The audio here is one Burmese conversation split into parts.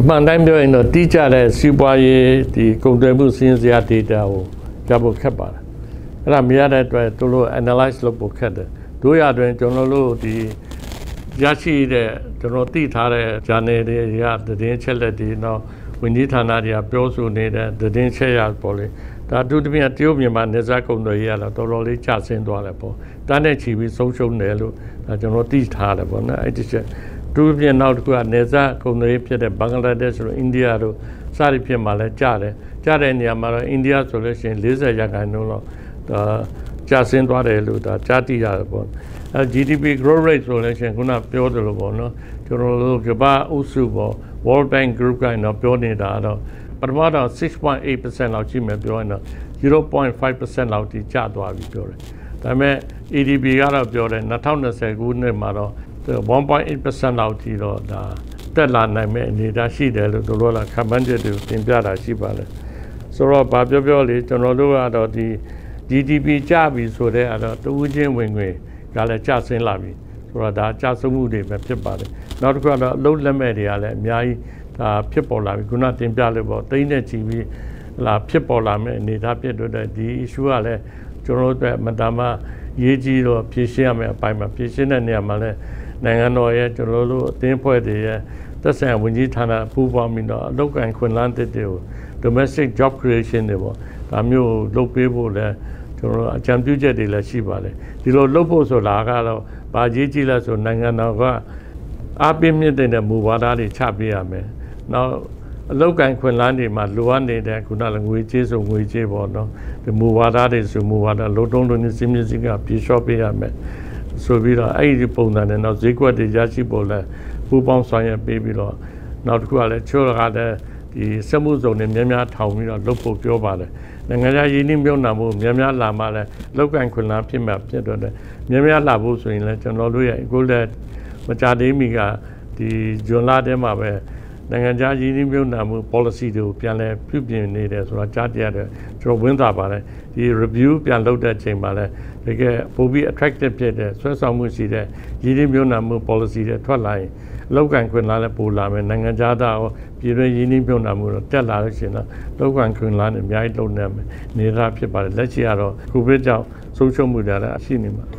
မှန်တိုင်းပြောရင်တော့တိကျတဲ့စီးပွားရေးဒီကုန်သွယ်မှုစီးရင်စရာ data ကိုရဖို့ခက်ပါတယ်အဲ့ဒါမရတဲ့အတွက်တို့လို့ analyze လုပ်ဖို့ခက်တယ်တို့ရတွင်ကျွန်တော်တို့ဒီရရှိတဲ့ကျွန်တော်သိထားတဲ့ journal တွေရသတင်းချက်လက်တွေတော့ဝန်ကြီးဌာနတွေကပြောဆိုနေတဲ့သတင်းချက်ရပေါ်လေဒါတို့တပြည့်တရုတ်မြန်မာနေစားကုန်တွေရတော့တော်တော်လေးကျဆင်းသွားတယ်ပေါ့တန်းနဲ့ချီပြီးဆုံးရှုံးတယ်လို့ဒါကျွန်တော်သိထားတယ်ပေါ့နော်အဲ့ဒီချက်တို့ပြနောက်တစ်ခုကနေစားကုန်တွေဖြစ်တဲ့ဘင်္ဂလားဒေ့ရှ်တို့အိန္ဒိယတို့စသည်ဖြင့်မှလည်းကြားတဲ့နေရာမှာတော့အိန္ဒိယဆိုလို့ရှိရင်40%လောက်ကျဆင်းသွားတယ်လို့ဒါကြားသိရတယ်ပေါ့GDP growth rate ဆိုလို့ရှိရင်ခုနပြောသလိုပေါ့နော်ကျွန်တော်တို့ကမ္ဘာအုပ်စုပေါ့ World Bank Group ကတော့ပြောနေတာတော့ပထမတော့ 6.8% လောက်ရှိမယ်ပြောရင်တော့ 0.5% လောက်ထိကျသွားပြီပြောတယ်ဒါပေမဲ့ ADB ကတော့ပြောတယ်2020ခုနှစ်မှာတော့ 1.8% လောက်ထိတော့ဒါတက်လာနိုင်မဲ့အနေအထားရှိတယ်လို့တို့ကခန့်မှန်းချက်တွေတင်ပြတာရှိပါတယ်ဆိုတော့ဘာပြောလေကျွန်တော်တို့ကတော့ဒီ GDP ကျပြီဆိုတဲ့အဲ့တော့တဦးချင်းဝင်ငွေကလည်းကျဆင်းလာပြီဆိုတော့ဒါကျဆုံးမှုတွေပဲဖြစ်ပါတယ်နောက်တစ်ခုကတော့အလုပ်လက်မဲ့တွေကလည်းအများကြီးဒါဖြစ်ပေါ်လာပြီခုနတင်ပြလို့ပေါ့တိမ့်နဲ့ချီပြီးလာဖြစ်ပေါ်လာမဲ့အနေအထားဖြစ်တဲ့ဒီ issue ကလည်းကျွန်တော်တို့မတမရေးကြီးတော့ဖြည့်ရှင်းရမယ့်အပိုင်းမှာဖြည့်ရှင်းတဲ့နေရာမှာလည်းနိုင်ငံတော်ရဲ့ကျွန်တော်တို့အသင်းဖွဲ့တွေရဲ့သက်ဆိုင်ရာဝန်ကြီးဌာနပူးပေါင်းပြီးတော့အလုပ်ကိုင်ခွင့်လန်းတွေကို domestic job creation တွေပေါ့ဒါမျိုးလုပ်ပေးဖို့လည်းကျွန်တော်အကြံပြုချက်တွေလည်းရှိပါတယ်ဒီလိုလုပ်ဖို့ဆိုတာကတော့ဗာကြီးကြီးလဲဆိုနိုင်ငံတော်ကအားပေးမြင့်တဲ့မူဝါဒတွေချပေးရမယ်နောက်အလောက်ကန်ခွင့်လန်းတွေမှာလိုအပ်နေတဲ့ခုနကငွေကြေးဆိုငွေကြေးပေါ့နော်ဒီမူဝါဒတွေဆိုမူဝါဒလုံးတုံးလုံးစည်းမျဉ်းစည်းကပြေလျှော့ပေးရမယ်ဆိုပြီးတော့အဲ့ဒီပုံစံနဲ့တော့ဈေးကွက်တွေရရှိဖို့လဲပူပေါင်းဆောင်ရွက်ပေးပြီးတော့နောက်တစ်ခုကလည်းချိုးရတဲ့ဒီစက်မှုစုံတွေများများထောင်ပြီးတော့လုပ်ဖို့ပြောပါတယ်နိုင်ငံခြားရင်းနှီးမြှုပ်နှံမှုများလာမှလည်းလောက်ကန်ခွင့်လန်းဖြစ်မှာဖြစ်တော့တယ်များလာဖို့ဆိုရင်လည်းကျွန်တော်တို့ရဲ့အခုလည်းမကြသေးမီကဒီဇွန်လထဲမှာပဲနိုင်ငံခြားရင်းနှီးမြှုပ်နှံမှု policy တွေကိုပြန်လည်ပြုပြင်နေတယ်ဆိုတာကြားသိရတယ်ကျွန်တော်ဝင်တာပါတယ်ဒီ review ပြန်လုပ်တဲ့အချိန်မှာလည်းတကယ်ပိုပြီး attractive ဖြစ်တဲ့ဆွဲဆောင်မှုရှိတဲ့ရင်းနှီးမြှုပ်နှံမှု policy တွေထွက်လာရင်လောက်ကန်ခွင့်လန်းလည်းပိုလာမယ်နိုင်ငံခြားသားရောပြည်တွင်းရင်းနှီးမြှုပ်နှံမှုတော့တက်လာလို့ရှိရင်တော့လောက်ကန်ခွင့်လန်းအများကြီးလုပ်နေမယ်နေရာဖြစ်ပါတယ်လက်ရှိကတော့ကိုဗစ်ကြောင့်ဆုံးရှုံးမှုတွေလည်းရှိနေမှာ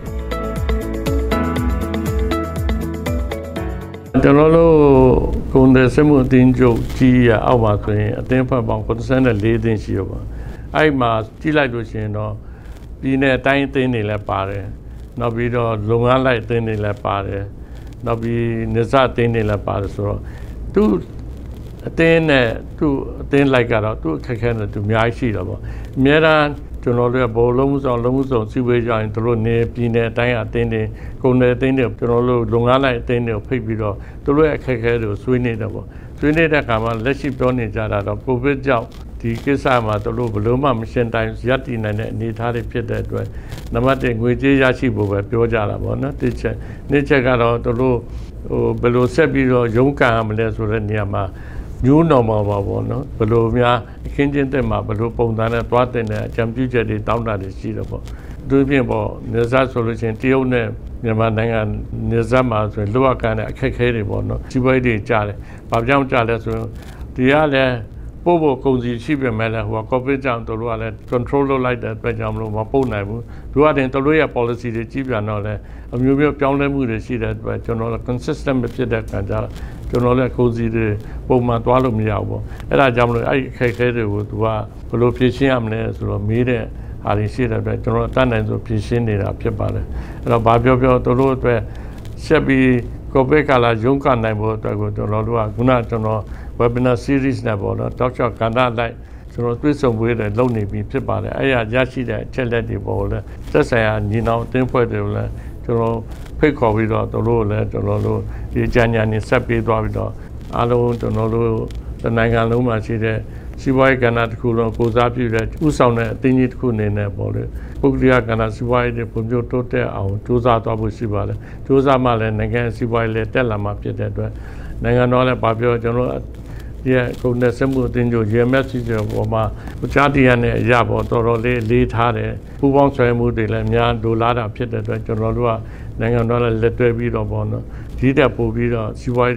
ကျွန်တော်တို့ကုန်သည်စက်မှုအသင်းချုပ်ကြီးရအောက်မှာဆိုရင်အသင်းဖွဲ့ပေါင်း94သင်းရှိရပါအဲ့မှာကြီးလိုက်လို့ရှိရင်တော့ပြည်내တိုင်းအသင်းတွေလည်းပါတယ်နောက်ပြီးတော့လုပ်ငန်းလိုက်အသင်းတွေလည်းပါတယ်နောက်ပြီးနေစားအသင်းတွေလည်းပါတယ်ဆိုတော့သူအသင်းနဲ့သူအသင်းလိုက်ကတော့သူအခက်အခဲနဲ့သူအများကြီးရှိတော့ပေါ့အများအားကျွန်တော်တို့ဘောလုံးမှုဆောင်စီဝေးကြရင်တို့နေပြည်내အတိုင်းအသင်းတွေကုန်တယ်အသင်းတွေကျွန်တော်တို့လုပ်ငန်းလိုက်အသင်းတွေကိုဖိတ်ပြီးတော့တို့ရဲ့အခက်အခဲတွေကိုဆွေးနွေးတယ်ပေါ့ဆွေးနွေးတဲ့အခါမှာလက်ရှိပြောနေကြတာတော့ကိုဗစ်ကြောင့်ဒီကိစ္စမှာတို့ဘယ်လိုမှမရှင်းတိုင်းရပ်တည်နိုင်တဲ့အနေအထားတွေဖြစ်တဲ့အတွက်နံပါတ်1ငွေကြေးရရှိဖို့ပဲပြောကြတာပေါ့နော်တစ်ချက်ကတော့တို့ဘယ်လိုဆက်ပြီးတော့ရုန်းကန်ရမလဲဆိုတဲ့နေရာမှာnew normal ပါပေါ့နော်ဘယ်လိုများအခင်းချင်းတက်မှာဘယ်လိုပုံစံနဲ့သွားတင်တဲ့အကြံပြုချက်တွေတောင်းတာတွေရှိတော့ပေါ့သူပြင်းပေါ့နေစားဆိုလို့ရှိရင်တရုတ်နဲ့မြန်မာနိုင်ငံနေစားမှာဆိုရင်လောကကန်တဲ့အခက်ခဲတွေပေါ့နော်စီးပွားရေးတွေကြားတယ်ဘာကြောင့်ကြားလဲဆိုရင်ဒီကလည်းပို့ကုန်စီရှိပေမဲ့လည်းဟိုကိုဗစ်ကြောင့်တို့ကလည်း control လုပ်လိုက်တဲ့အတွက်ကြောင့်မလို့မပို့နိုင်ဘူးတို့ကတင်တို့ရဲ့ policy တွေကြီးပြန်တော့လည်းအမျိုးမျိုးပြောင်းလဲမှုတွေရှိတဲ့အတွက်ကျွန်တော်လည်း consistent မဖြစ်တဲ့ခံကြကျွန်တော်လည်းကုန်စီတွေပုံမှန်သွားလို့မရဘူးပေါ့အဲ့ဒါကြောင့်မလို့အဲ့ဒီအခက်အခဲတွေကိုသူကဘယ်လိုဖြေရှင်းရမလဲဆိုတော့မေးတဲ့အားတွေရှိတဲ့အတွက်ကျွန်တော်တတ်နိုင်ဆိုဖြေရှင်းနေတာဖြစ်ပါတယ်အဲ့တော့ဘာပြောတို့အတွက်ဆက်ပြီးကိုဗစ်ကာလရုန်းကန်နိုင်ဖို့အတွက်ကိုကျွန်တော်တို့ကခုနကျွန်တော် webinar series နဲ့ပေါ့နော်တောက်ချောက်ကဏ္ဍလိုက်ကျွန်တော်တွေ့ဆုံပွဲတွေလုပ်နေပြီဖြစ်ပါတယ်အဲ့ရရှိတဲ့အချက်လက်တွေပေါ်လဲသက်ဆိုင်ရာညီနောင်အသင်းဖွဲ့တွေကိုလည်းကျွန်တော်ဖိတ်ခေါ်ပြီးတော့တို့လည်းကျွန်တော်တို့ဒီကြံညာနေဆက်ပေးသွားပြီးတော့အားလုံးကျွန်တော်တို့နိုင်ငံလုံးမှာရှိတဲ့စီးပွားရေးကဏ္ဍတစ်ခုလုံးကိုစားပြုတဲ့ဥဆောင်တဲ့အသင်းကြီးတစ်ခုအနေနဲ့ပေါ့လေပုဂ္ဂလိကကဏ္ဍစီးပွားရေးတွေပုံပြတိုးတက်အောင်စူးစမ်းသွားဖို့ရှိပါတယ်စူးစမ်းမှလည်းနိုင်ငံစီးပွားရေးလည်းတက်လာမှာဖြစ်တဲ့အတွက်နိုင်ငံတော်လည်းပါပြောကျွန်တော်ဒီကုန်တဲ့စက်မှုအသင်းချုပ် UMFC ပေါ်မှာကြားတရားနဲ့အရာပေါ်တော်တော်လေးထားတယ်ပူပေါင်းဆွဲမှုတွေလည်းအများလိုလားတာဖြစ်တဲ့အတွက်ကျွန်တော်တို့ကနိုင်ငံတော်လည်းလက်တွဲပြီးတော့ပေါ့နော်ဒီတက်ပို့ပြီးတော့စီးပွားရေးတွေ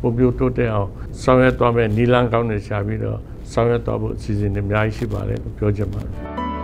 ပုံပြတိုးတက်အောင်ဆောင်ရွက်သွားမယ်နီလန်းကောင်းတွေရှာပြီးတော့ဆောင်ရွက်သွားဖို့အစီအစဉ်တွေအများကြီးရှိပါတယ်လို့ပြောချင်ပါတယ်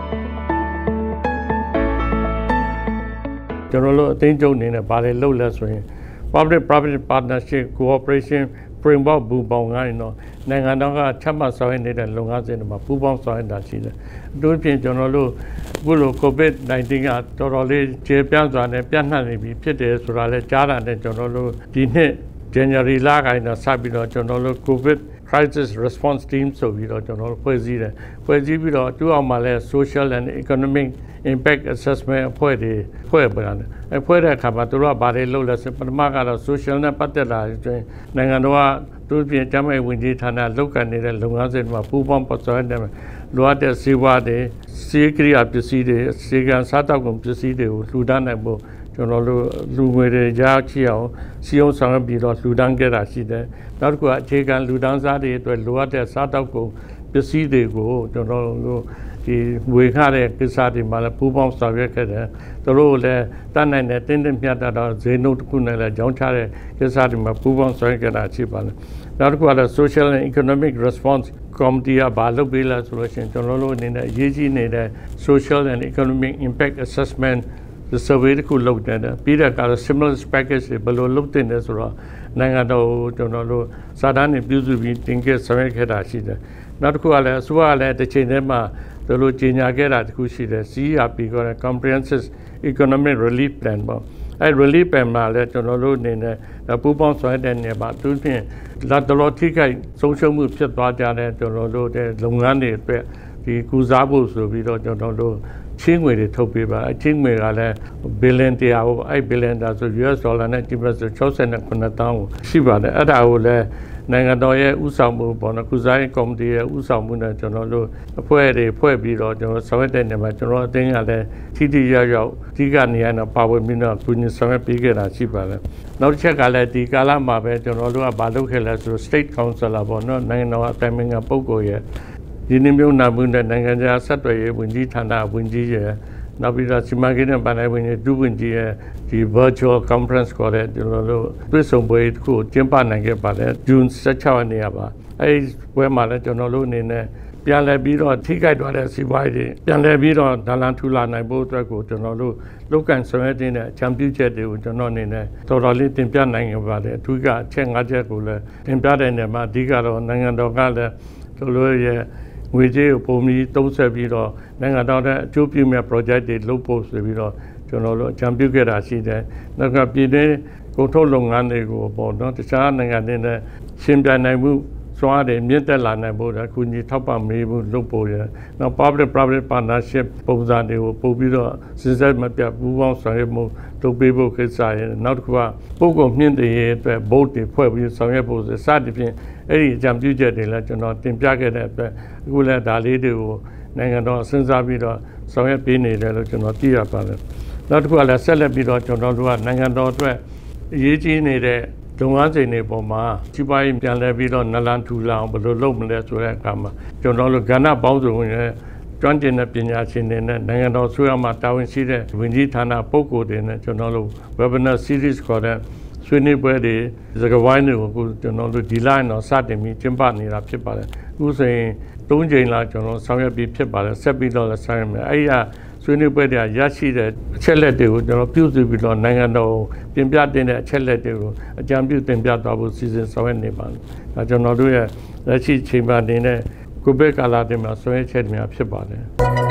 ကျွန်တော်တို့အသိဉာဏ်အနေနဲ့ဘာတွေလုပ်လဲဆိုရင် public private partnership cooperation framework ဘူပေါင်းငါးရင်တော့နိုင်ငံတော်ကချမှတ်ဆောင်ရွက်နေတဲ့လုပ်ငန်းစဉ်တွေမှာပူးပေါင်းဆောင်ရွက်တာရှိတယ်အထူးဖြင့်ကျွန်တော်တို့အခုလို COVID-19 ကတော်တော်လေးကျေပြန့်စွာနဲ့ပြန့်နှံ့နေပြီဖြစ်တယ်ဆိုတာလည်းကြားတာနဲ့ကျွန်တော်တို့ဒီနှစ် January လကနေတော့စပြီးတော့ကျွန်တော်တို့ COVID crisis response team ဆိုပြီးတော့ကျွန်တော်တို့ဖွဲ့စည်းတယ်ဖွဲ့စည်းပြီးတော့သူ့အောက်မှာလည်း social and economic impact assessment အဖွဲ့တွေဖွဲ့ပြန်တယ်ဖွဲ့တဲ့အခါမှာတို့ကဘာတွေလုပ်လဲဆိုပထမကတော့ social နဲ့ပတ်သက်လာတဲ့နိုင်ငံတော်ကသူ့ပြင်ကျန်းမာရေးဝန်ကြီးဌာနလုပ်ကိုင်နေတဲ့လုပ်ငန်းစဉ်မှာပူးပေါင်းပတ်သက်တဲ့လိုအပ်တဲ့စေဝါတွေစေကိရိယာပစ္စည်းတွေစေကံစားတောက်ကုန်ပစ္စည်းတွေကိုလှူဒါန်းနိုင်ဖို့ကျွန်တော်တို့လူငွေတွေကြားချအောင်စီအောင်ဆောင်ပြီးတော့လှူဒါန်းခဲ့တာရှိတယ်နောက်တစ်ခုကအခြေခံလူဒန်းစားတွေအတွက်လိုအပ်တဲ့စားတောက်ကုန်ပစ္စည်းတွေကိုကျွန်တော်တို့ဒီဝေခတဲ့ကိစ္စတွေမှာလည်းပူးပေါင်းဆောင်ရွက်ခဲ့တယ်သူတို့လည်းတတ်နိုင်တဲ့တင်းတင်းမြတ်တာဈေးနှုန်းတစ်ခုနဲ့လည်းကြောင်းချတဲ့ကိစ္စတွေမှာပူးပေါင်းဆောင်ရွက်ခဲ့တာရှိပါတယ်နောက်တစ်ခုကလည်း social and economic response committee ကဘာလုပ်ပေးလဲဆိုလို့ရှိရင်ကျွန်တော်တို့အနေနဲ့အရေးကြီးနေတဲ့ social and economic impact assessment survey တစ်ခုလုပ်တယ်ပြီးတဲ့အခါ stimulus package တွေဘယ်လိုလုပ်တင်လဲဆိုတော့နိုင်ငံတော်ကျွန်တော်တို့စာတမ်းတွေပြုစုပြီးတင်ခဲ့ဆောင်ရွက်ခဲ့တာရှိတယ်နောက်တစ်ခုကလည်းအစိုးရကလည်းတစ်ချိန်တည်းမှာတို့လိုကြီးညာခဲ့တာတစ်ခုရှိတယ် CERP ခေါ်တဲ့ Comprehensive Economic Relief Plan ပေါ့အဲ relief plan မှာလည်းကျွန်တော်တို့အနေနဲ့ပူးပေါင်းဆောင်ရွက်တဲ့နေရာမှာသူဖြင့်လက်တော်ထိခိုက်ဆုံးရှုံးမှုဖြစ်သွားကြတဲ့ကျွန်တော်တို့တဲ့လုပ်ငန်းတွေအတွက်ဒီကုစားဖို့ဆိုပြီးတော့ကျွန်တော်တို့ချင်းငွေတွေထုတ်ပေးပါအချင်းငွေကလည်းဘီလီယံတရားကိုအဲ့ဘီလီယံဒါဆို US ဒေါ်လာနဲ့69တောင်းရှိပါတယ်အဲ့ဒါကိုလည်းနိုင်ငံတော်ရဲ့ဥဆောင်မှုပေါ်နော်ကုစားရေးကော်မတီရဲ့ဥဆောင်မှုနဲ့ကျွန်တော်တို့အဖွဲ့တွေဖွဲ့ပြီးတော့ကျွန်တော်ဆောင်ရွက်တဲ့နေရာမှာကျွန်တော်အသိဉာဏ်လည်းထိထိရောက်အဓိကနေရာတော့ပါဝင်ပြီးတော့ကုညီဆောင်ရွက်ပေးခဲ့တာရှိပါတယ်နောက်တစ်ချက်ကလည်းဒီကာလမှာပဲကျွန်တော်တို့ကမလုပ်ခဲ့လဲဆို State Councilor ပေါ့နော်နိုင်ငံတော်အတိုင်ပင်ခံပုဂ္ဂိုလ်ရဲ့ဒီနေ့မျိုးနာမှုနဲ့နိုင်ငံခြားဆက်သွယ်ရေးဝန်ကြီးဌာနဝန်ကြီးရဲ့နောက်ပြီးတော့စီမံကိန်းနဲ့ဗဏ္ဍာရေးဝန်ကြီးဒုဝန်ကြီးရဲ့ဒီ virtual conference ခေါ်တဲ့ကျွန်တော်တို့တွေ့ဆုံပွဲတစ်ခုကျင်းပနိုင်ခဲ့ပါတယ် June 16 ရက်နေ့ပါအဲဒီပွဲမှာလည်းကျွန်တော်တို့အနေနဲ့ပြန်လည်ပြီးတော့ထိခိုက်သွားတဲ့စီးပွားရေးတွေပြန်လည်ပြီးတော့ဒလန်ထူလာနိုင်ဖို့အတွက်ကိုကျွန်တော်တို့လုပ်ကန်ဆောင်ရွက်တဲ့အချမ်းပြုချက်တွေကိုကျွန်တော်အနေနဲ့တော်တော်လေးတင်ပြနိုင်ခဲ့ပါတယ်အထူးကအချက်၅ချက်ကိုလည်းတင်ပြတဲ့နေရာမှာအဓိကတော့နိုင်ငံတော်ကလည်းတို့လိုရဲ့ငွေကြေးကိုပုံပြီးသုံးဆက်ပြီးတော့နိုင်ငံတော်ရဲ့အကျိုးပြုမဲ့ project တွေလုပ်ဖို့ဆိုပြီးတော့ကျွန်တော်တို့အကြံပြုခဲ့တာရှိတယ်။နောက်ကပြည်တွင်းကုန်ထုတ်လုပ်ငန်းတွေကိုပေါ့နော်တခြားနိုင်ငံတွေနဲ့ရှင်းပြနိုင်မှုစွမ်းအားတွေမြင့်တက်လာနိုင်ဖို့အခုညီထောက်ပံ့မေးဖို့လုပ်ဖို့ရ။နောက် public private partnership ပုံစံတွေကိုပို့ပြီးတော့စဉ်ဆက်မပြတ်ပူးပေါင်းဆောင်ရွက်မှုလုပ်ပေးဖို့ကိစ္စရယ်နောက်တစ်ခုကပုဂ္ဂိုလ်မြင့်တဲ့ရဲ့အတွက် vote တွေဖွဲ့ပြီးဆောင်ရွက်ဖို့စသဖြင့်အဲ့ဒီအကြံပြုချက်တွေလည်းကျွန်တော်တင်ပြခဲ့တဲ့အတွက်အခုလည်းဒါလေးတွေကိုနိုင်ငံတော်စဉ်းစားပြီးတော့ဆောင်ရွက်ပေးနေတယ်လို့ကျွန်တော်သိရပါတယ်နောက်တစ်ခုကလည်းဆက်လက်ပြီးတော့ကျွန်တော်တို့ကနိုင်ငံတော်အတွက်အရေးကြီးနေတဲ့လုပ်ငန်းစဉ်တွေပေါ်မှာစီးပွားရေးပြန်လည်ပြီးတော့နလန်ထူလာအောင်ဘယ်လိုလုပ်မလဲဆိုတဲ့အခါမှာကျွန်တော်တို့ကဏ္ဍပေါင်းစုံရဲ့ကျွမ်းကျင်တဲ့ပညာရှင်တွေနဲ့နိုင်ငံတော်ဆွေးနွေးမှာတာဝန်ရှိတဲ့ဝန်ကြီးဌာနပုဂ္ဂိုလ်တွေနဲ့ကျွန်တော်တို့ webinar series ခေါ်တဲ့ဆွေးနွေးပွဲတွေစကားဝိုင်းတွေကိုကျွန်တော်တို့ဒီလိုက်တော့စတင်ပြီးကျင်းပနေတာဖြစ်ပါတယ်အခုဆိုရင်3ကြိမ်လာကျွန်တော်ဆောင်ရွက်ပြီးဖြစ်ပါတယ်ဆက်ပြီးတော့လည်းဆောင်ရွက်မယ်အဲ့ဒီဆွေးနွေးပွဲတွေရရှိတဲ့အချက်လက်တွေကိုကျွန်တော်ပြုစုပြီးတော့နိုင်ငံတော်ပြင်ပြတဲ့အချက်လက်တွေကိုအကြံပြုတင်ပြသွားဖို့စီစဉ်ဆောင်ရွက်နေပါတယ်ဒါကျွန်တော်တို့ရဲ့လက်ရှိချိန်မှာနေတဲ့ကိုဗစ်ကာလတွေမှာဆွေးနွေးချက်တွေများဖြစ်ပါတယ်